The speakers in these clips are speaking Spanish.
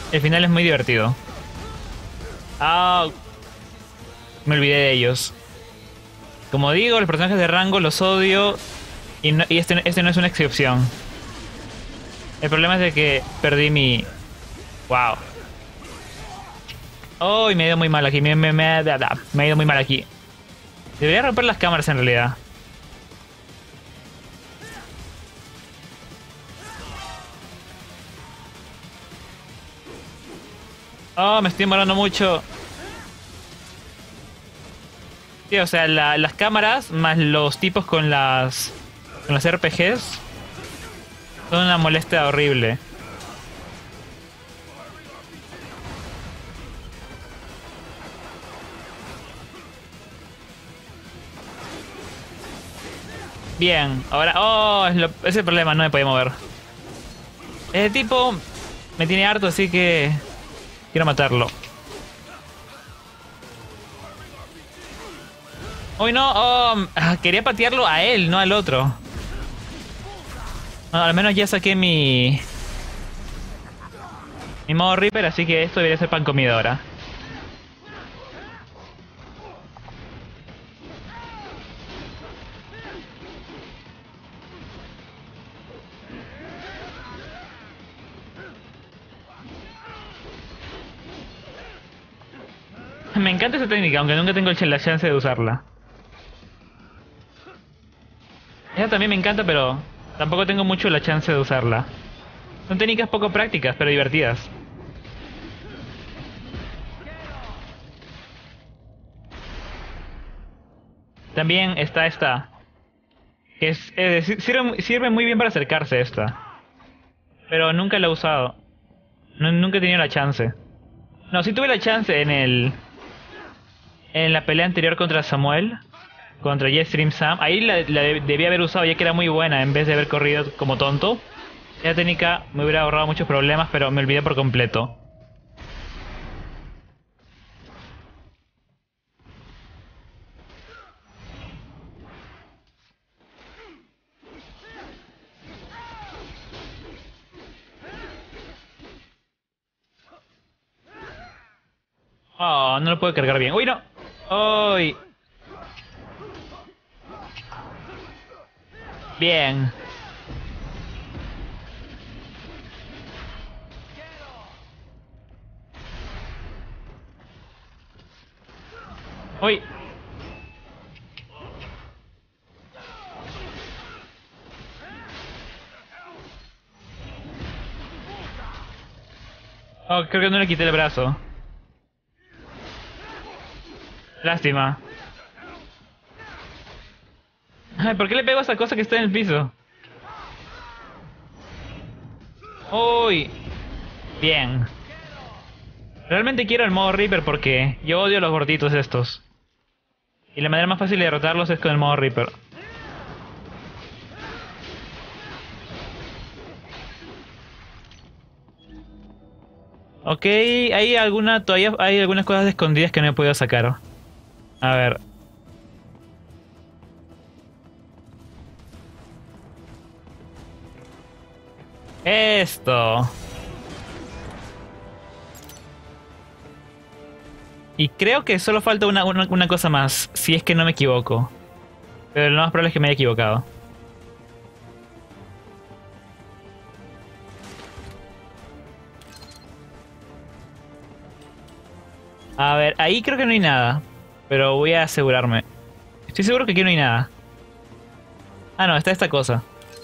El final es muy divertido. Ah, me olvidé de ellos. Como digo, los personajes de rango los odio y este no es una excepción. El problema es de que perdí mi... Wow. Oh, y me ha ido muy mal aquí. Me ha ido muy mal aquí. Debería romper las cámaras en realidad. Oh, me estoy demorando mucho. Sí, o sea, las cámaras más los tipos con las RPGs son una molestia horrible. Bien, ahora... Oh, ese es el problema, no me podía mover. Ese tipo me tiene harto, así que quiero matarlo. Uy, no, oh, quería patearlo a él, no al otro. Bueno, al menos ya saqué mi modo Reaper, así que esto debería ser pan comido ahora. Me encanta esa técnica, aunque nunca tengo la chance de usarla. Esa también me encanta, pero tampoco tengo mucho la chance de usarla. Son técnicas poco prácticas, pero divertidas. También está esta, que sirve muy bien para acercarse esta. Pero nunca la he usado. Nunca he tenido la chance. No, sí tuve la chance en la pelea anterior contra Samuel, contra Jetstream Sam. Ahí debía haber usado ya que era muy buena en vez de haber corrido como tonto. Esa técnica me hubiera ahorrado muchos problemas, pero me olvidé por completo. Oh, no lo puedo cargar bien. ¡Uy, no! ¡Uy! Bien. ¡Uy! Oh, creo que no le quité el brazo. Lástima. Ay, ¿por qué le pego a esa cosa que está en el piso? ¡Uy! Bien. Realmente quiero el modo Reaper porque yo odio a los gorditos estos. Y la manera más fácil de derrotarlos es con el modo Reaper. Ok, todavía hay algunas cosas escondidas que no he podido sacar. A ver. Esto. Y creo que solo falta una cosa más, si es que no me equivoco. Pero lo más probable es que me haya equivocado. A ver, ahí creo que no hay nada. Pero voy a asegurarme. Estoy seguro que aquí no hay nada. Ah, no, está esta cosa.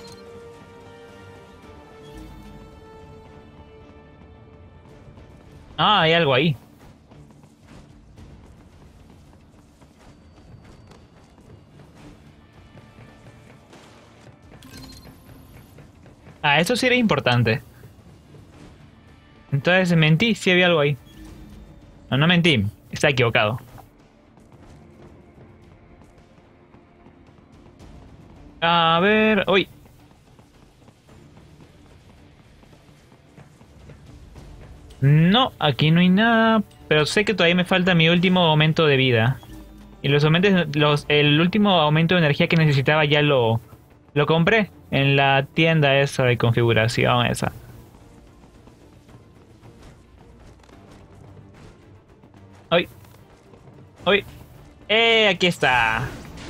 Ah, hay algo ahí. Ah, eso sí era importante. Entonces mentí, sí había algo ahí. No, no mentí, está equivocado. A ver, uy. No, aquí no hay nada, pero sé que todavía me falta mi último aumento de vida. Y el último aumento de energía que necesitaba ya lo compré en la tienda esa de configuración esa. ¡Ay! ¡Ay! Aquí está.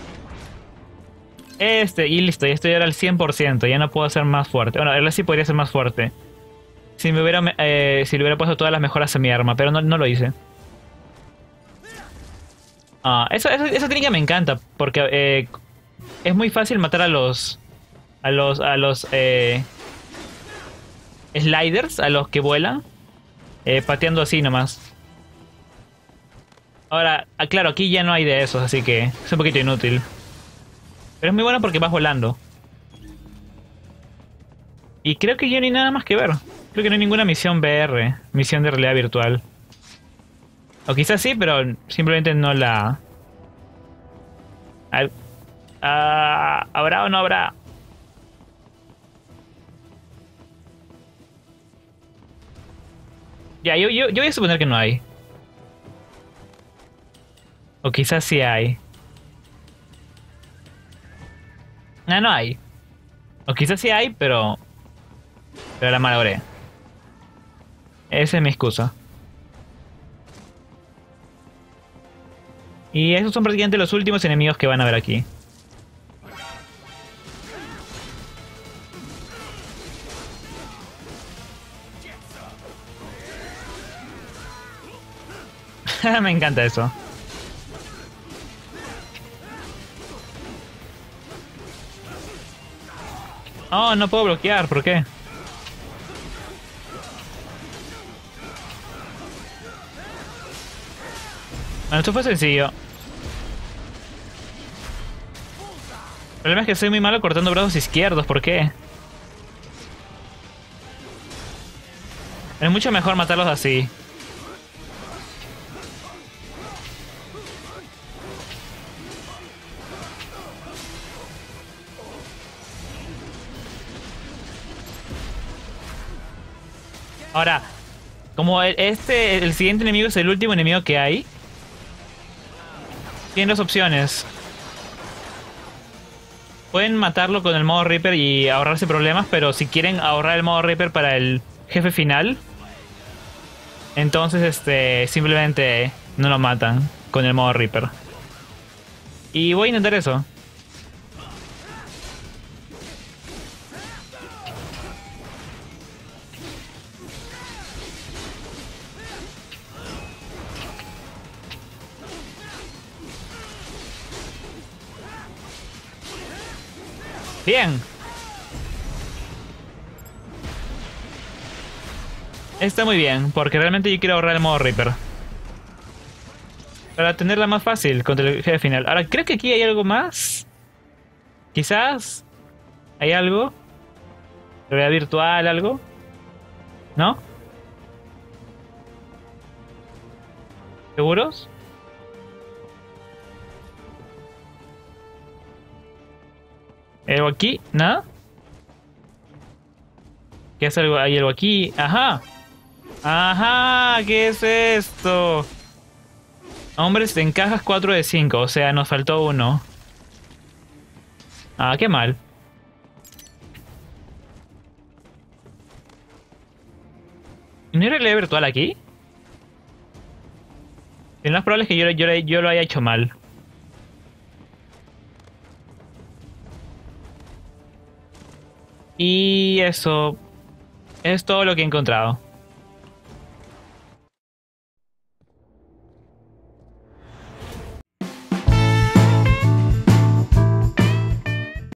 Y listo, ya estoy ahora al 100%, ya no puedo ser más fuerte. Bueno, ahora sí podría ser más fuerte. Si si le hubiera puesto todas las mejoras a mi arma, pero no lo hice. Esa técnica me encanta, porque es muy fácil matar a los sliders, a los que vuelan, pateando así nomás. Ahora, claro, aquí ya no hay de esos, así que es un poquito inútil. Pero es muy bueno porque vas volando. Y creo que ya no hay nada más que ver. Creo que no hay ninguna misión VR, misión de realidad virtual. O quizás sí, pero simplemente no la... ¿Habrá o no habrá? Ya, yo voy a suponer que no hay. O quizás sí hay. No hay. O quizás sí hay, pero la malogré. Esa es mi excusa. Y esos son prácticamente los últimos enemigos que van a ver aquí. Me encanta eso. Oh, no puedo bloquear, ¿por qué? Bueno, esto fue sencillo. El problema es que soy muy malo cortando brazos izquierdos, ¿por qué? Es mucho mejor matarlos así. Ahora, como el siguiente enemigo es el último enemigo que hay, tienen dos opciones. Pueden matarlo con el modo Reaper y ahorrarse problemas, pero si quieren ahorrar el modo Reaper para el jefe final, entonces simplemente no lo matan con el modo Reaper. Y voy a intentar eso. Bien. Está muy bien, porque realmente yo quiero ahorrar el modo Reaper. Para tenerla más fácil contra el jefe final. Ahora, creo que aquí hay algo más. Quizás hay algo. Realidad virtual, algo. ¿No? ¿Seguros? ¿Algo aquí? ¿Nada? ¿Qué es algo? ¿Hay algo aquí? ¡Ajá! ¡Ajá! ¿Qué es esto? Hombres en cajas 4 de 5, o sea, nos faltó uno. Ah, qué mal. ¿No hay realidad virtual aquí? Lo más probable es que yo lo haya hecho mal. Y eso es todo lo que he encontrado.